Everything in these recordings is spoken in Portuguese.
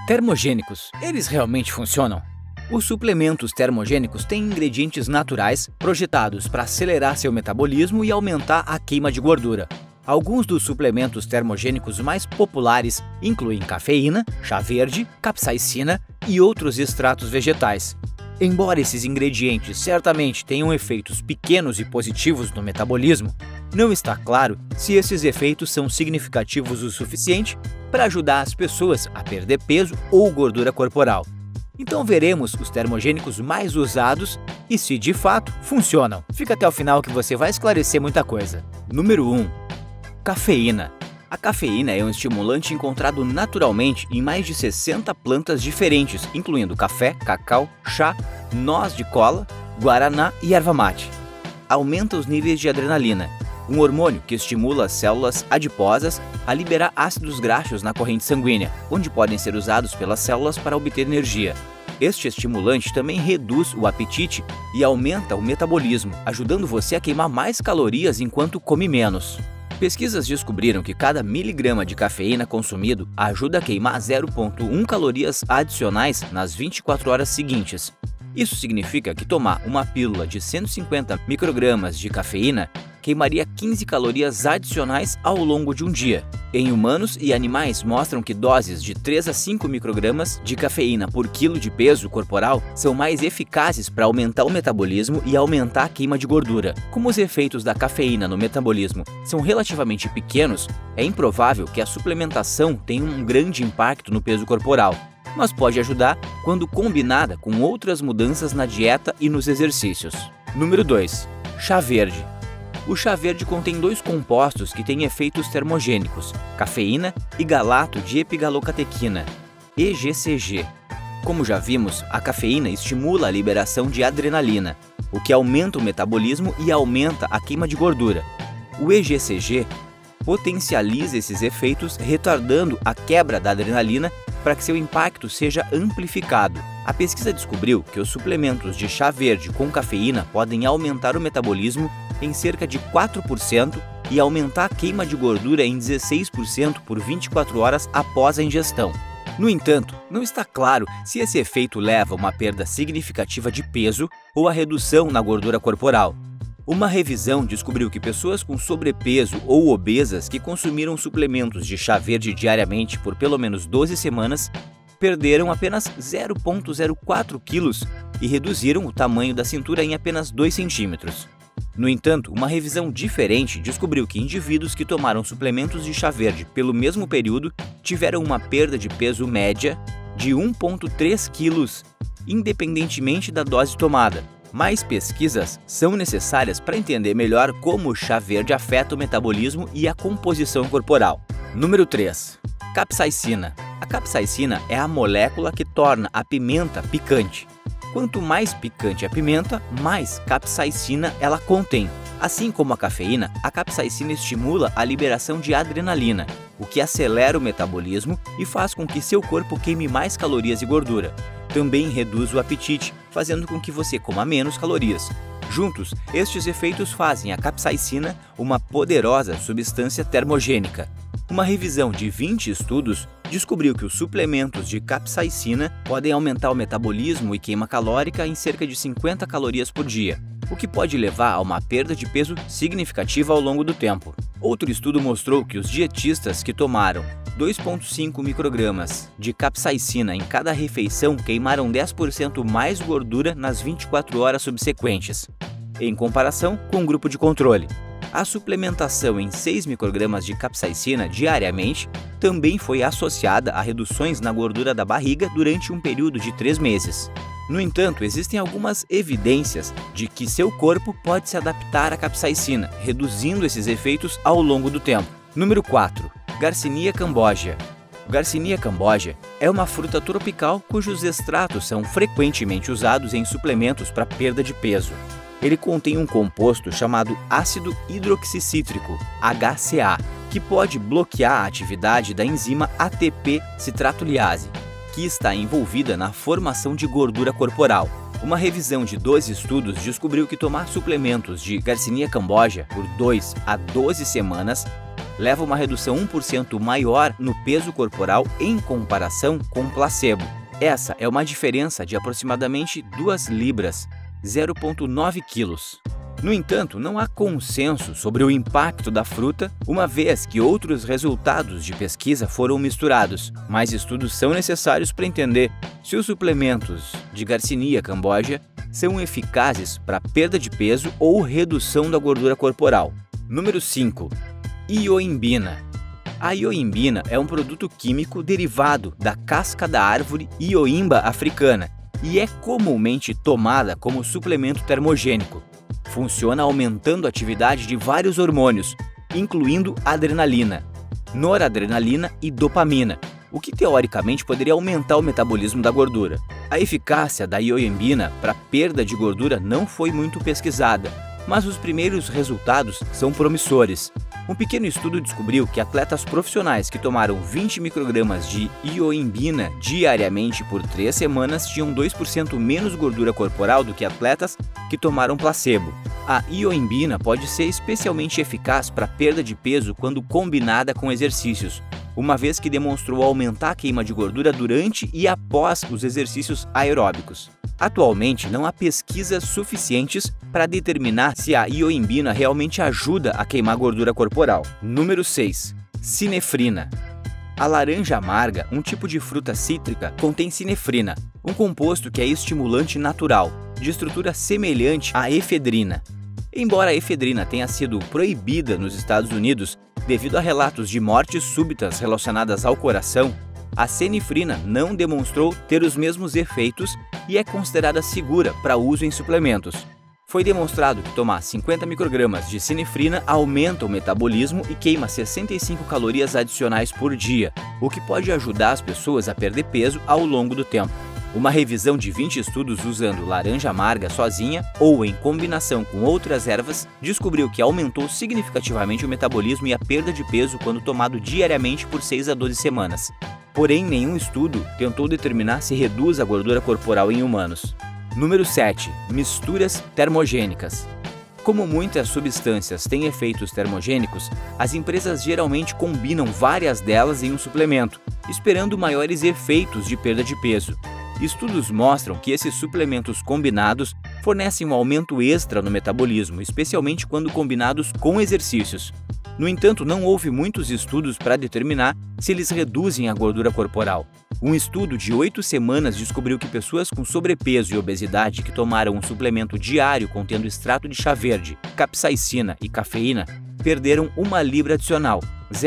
Termogênicos, eles realmente funcionam? Os suplementos termogênicos têm ingredientes naturais projetados para acelerar seu metabolismo e aumentar a queima de gordura. Alguns dos suplementos termogênicos mais populares incluem cafeína, chá verde, capsaicina e outros extratos vegetais. Embora esses ingredientes certamente tenham efeitos pequenos e positivos no metabolismo, não está claro se esses efeitos são significativos o suficiente para ajudar as pessoas a perder peso ou gordura corporal. Então veremos os termogênicos mais usados e se de fato funcionam. Fica até o final que você vai esclarecer muita coisa. Número 1. Cafeína. A cafeína é um estimulante encontrado naturalmente em mais de 60 plantas diferentes, incluindo café, cacau, chá, noz de cola, guaraná e erva mate. Aumenta os níveis de adrenalina, um hormônio que estimula as células adiposas a liberar ácidos graxos na corrente sanguínea, onde podem ser usados pelas células para obter energia. Este estimulante também reduz o apetite e aumenta o metabolismo, ajudando você a queimar mais calorias enquanto come menos. Pesquisas descobriram que cada miligrama de cafeína consumido ajuda a queimar 0,1 calorias adicionais nas 24 horas seguintes. Isso significa que tomar uma pílula de 150 microgramas de cafeína queimaria 15 calorias adicionais ao longo de um dia. Em humanos e animais mostram que doses de 3 a 5 microgramas de cafeína por quilo de peso corporal são mais eficazes para aumentar o metabolismo e aumentar a queima de gordura. Como os efeitos da cafeína no metabolismo são relativamente pequenos, é improvável que a suplementação tenha um grande impacto no peso corporal, mas pode ajudar quando combinada com outras mudanças na dieta e nos exercícios. Número 2. Chá verde. O chá verde contém dois compostos que têm efeitos termogênicos, cafeína e galato de epigalocatequina, EGCG. Como já vimos, a cafeína estimula a liberação de adrenalina, o que aumenta o metabolismo e aumenta a queima de gordura. O EGCG potencializa esses efeitos, retardando a quebra da adrenalina para que seu impacto seja amplificado. A pesquisa descobriu que os suplementos de chá verde com cafeína podem aumentar o metabolismo em cerca de 4% e aumentar a queima de gordura em 16% por 24 horas após a ingestão. No entanto, não está claro se esse efeito leva a uma perda significativa de peso ou a redução na gordura corporal. Uma revisão descobriu que pessoas com sobrepeso ou obesas que consumiram suplementos de chá verde diariamente por pelo menos 12 semanas perderam apenas 0,04 quilos e reduziram o tamanho da cintura em apenas 2 centímetros. No entanto, uma revisão diferente descobriu que indivíduos que tomaram suplementos de chá verde pelo mesmo período tiveram uma perda de peso média de 1,3 quilos, independentemente da dose tomada. Mais pesquisas são necessárias para entender melhor como o chá verde afeta o metabolismo e a composição corporal. Número 3. Capsaicina. A capsaicina é a molécula que torna a pimenta picante. Quanto mais picante a pimenta, mais capsaicina ela contém. Assim como a cafeína, a capsaicina estimula a liberação de adrenalina, o que acelera o metabolismo e faz com que seu corpo queime mais calorias e gordura. Também reduz o apetite, fazendo com que você coma menos calorias. Juntos, estes efeitos fazem a capsaicina uma poderosa substância termogênica. Uma revisão de 20 estudos descobriu que os suplementos de capsaicina podem aumentar o metabolismo e queima calórica em cerca de 50 calorias por dia, o que pode levar a uma perda de peso significativa ao longo do tempo. Outro estudo mostrou que os dietistas que tomaram 2,5 microgramas de capsaicina em cada refeição queimaram 10% mais gordura nas 24 horas subsequentes, em comparação com o grupo de controle. A suplementação em 6 microgramas de capsaicina diariamente também foi associada a reduções na gordura da barriga durante um período de 3 meses. No entanto, existem algumas evidências de que seu corpo pode se adaptar à capsaicina, reduzindo esses efeitos ao longo do tempo. Número 4. Garcinia cambogia. O Garcinia cambogia é uma fruta tropical cujos extratos são frequentemente usados em suplementos para perda de peso. Ele contém um composto chamado ácido hidroxicítrico, HCA, que pode bloquear a atividade da enzima ATP citratulase, que está envolvida na formação de gordura corporal. Uma revisão de 12 estudos descobriu que tomar suplementos de Garcinia cambogia por 2 a 12 semanas leva uma redução 1% maior no peso corporal em comparação com placebo. Essa é uma diferença de aproximadamente 2 libras, 0,9 quilos. No entanto, não há consenso sobre o impacto da fruta, uma vez que outros resultados de pesquisa foram misturados. Mais estudos são necessários para entender se os suplementos de Garcinia cambogia são eficazes para perda de peso ou redução da gordura corporal. Número 5. Ioimbina. A ioimbina é um produto químico derivado da casca da árvore Ioimba africana e é comumente tomada como suplemento termogênico. Funciona aumentando a atividade de vários hormônios, incluindo adrenalina, noradrenalina e dopamina, o que teoricamente poderia aumentar o metabolismo da gordura. A eficácia da ioimbina para perda de gordura não foi muito pesquisada, mas os primeiros resultados são promissores. Um pequeno estudo descobriu que atletas profissionais que tomaram 20 microgramas de ioimbina diariamente por 3 semanas tinham 2% menos gordura corporal do que atletas que tomaram placebo. A ioimbina pode ser especialmente eficaz para perda de peso quando combinada com exercícios, uma vez que demonstrou aumentar a queima de gordura durante e após os exercícios aeróbicos. Atualmente, não há pesquisas suficientes para determinar se a ioimbina realmente ajuda a queimar gordura corporal. Número 6. Sinefrina. A laranja amarga, um tipo de fruta cítrica, contém sinefrina, um composto que é estimulante natural, de estrutura semelhante à efedrina. Embora a efedrina tenha sido proibida nos Estados Unidos devido a relatos de mortes súbitas relacionadas ao coração, a sinefrina não demonstrou ter os mesmos efeitos e é considerada segura para uso em suplementos. Foi demonstrado que tomar 50 microgramas de sinefrina aumenta o metabolismo e queima 65 calorias adicionais por dia, o que pode ajudar as pessoas a perder peso ao longo do tempo. Uma revisão de 20 estudos usando laranja amarga sozinha ou em combinação com outras ervas descobriu que aumentou significativamente o metabolismo e a perda de peso quando tomado diariamente por 6 a 12 semanas. Porém, nenhum estudo tentou determinar se reduz a gordura corporal em humanos. Número 7. Misturas termogênicas. Como muitas substâncias têm efeitos termogênicos, as empresas geralmente combinam várias delas em um suplemento, esperando maiores efeitos de perda de peso. Estudos mostram que esses suplementos combinados fornecem um aumento extra no metabolismo, especialmente quando combinados com exercícios. No entanto, não houve muitos estudos para determinar se eles reduzem a gordura corporal. Um estudo de 8 semanas descobriu que pessoas com sobrepeso e obesidade que tomaram um suplemento diário contendo extrato de chá verde, capsaicina e cafeína perderam 1 libra adicional,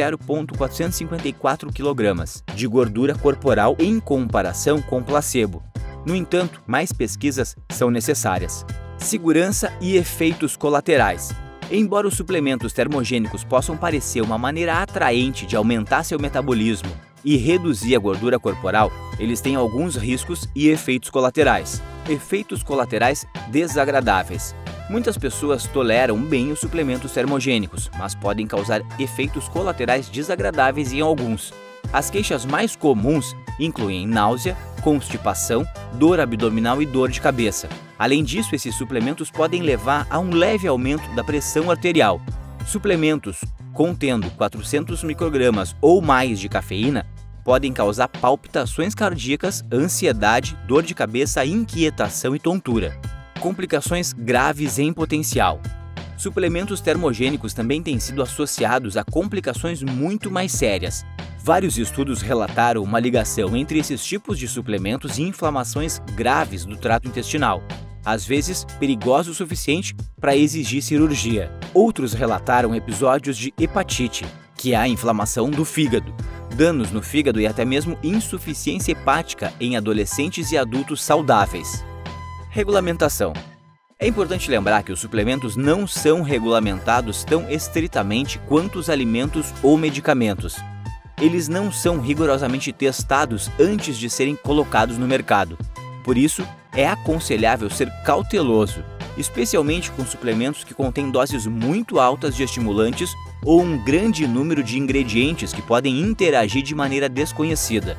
0,454 kg, de gordura corporal em comparação com placebo. No entanto, mais pesquisas são necessárias. Segurança e efeitos colaterais. Embora os suplementos termogênicos possam parecer uma maneira atraente de aumentar seu metabolismo e reduzir a gordura corporal, eles têm alguns riscos e efeitos colaterais. Efeitos colaterais desagradáveis. Muitas pessoas toleram bem os suplementos termogênicos, mas podem causar efeitos colaterais desagradáveis em alguns. As queixas mais comuns incluem náusea, constipação, dor abdominal e dor de cabeça. Além disso, esses suplementos podem levar a um leve aumento da pressão arterial. Suplementos contendo 400 microgramas ou mais de cafeína podem causar palpitações cardíacas, ansiedade, dor de cabeça, inquietação e tontura. Complicações graves em potencial. Suplementos termogênicos também têm sido associados a complicações muito mais sérias. Vários estudos relataram uma ligação entre esses tipos de suplementos e inflamações graves do trato intestinal, às vezes perigosos o suficiente para exigir cirurgia. Outros relataram episódios de hepatite, que é a inflamação do fígado, danos no fígado e até mesmo insuficiência hepática em adolescentes e adultos saudáveis. Regulamentação. É importante lembrar que os suplementos não são regulamentados tão estritamente quanto os alimentos ou medicamentos. Eles não são rigorosamente testados antes de serem colocados no mercado. Por isso, é aconselhável ser cauteloso, especialmente com suplementos que contêm doses muito altas de estimulantes ou um grande número de ingredientes que podem interagir de maneira desconhecida.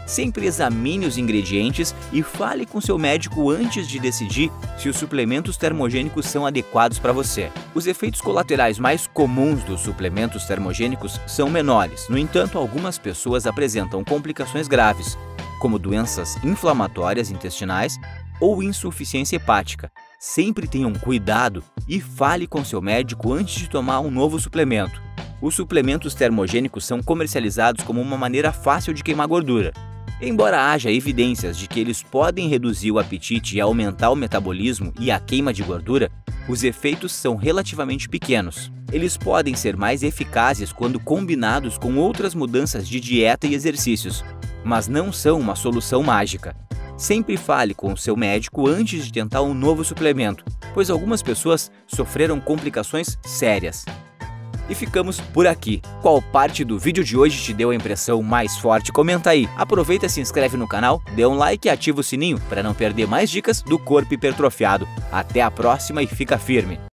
Sempre examine os ingredientes e fale com seu médico antes de decidir se os suplementos termogênicos são adequados para você. Os efeitos colaterais mais comuns dos suplementos termogênicos são menores. No entanto, algumas pessoas apresentam complicações graves, como doenças inflamatórias intestinais ou insuficiência hepática. Sempre tenham cuidado e fale com seu médico antes de tomar um novo suplemento. Os suplementos termogênicos são comercializados como uma maneira fácil de queimar gordura. Embora haja evidências de que eles podem reduzir o apetite e aumentar o metabolismo e a queima de gordura, os efeitos são relativamente pequenos. Eles podem ser mais eficazes quando combinados com outras mudanças de dieta e exercícios, mas não são uma solução mágica. Sempre fale com o seu médico antes de tentar um novo suplemento, pois algumas pessoas sofreram complicações sérias. E ficamos por aqui. Qual parte do vídeo de hoje te deu a impressão mais forte? Comenta aí. Aproveita, se inscreve no canal, dê um like e ativa o sininho para não perder mais dicas do corpo hipertrofiado. Até a próxima e fica firme!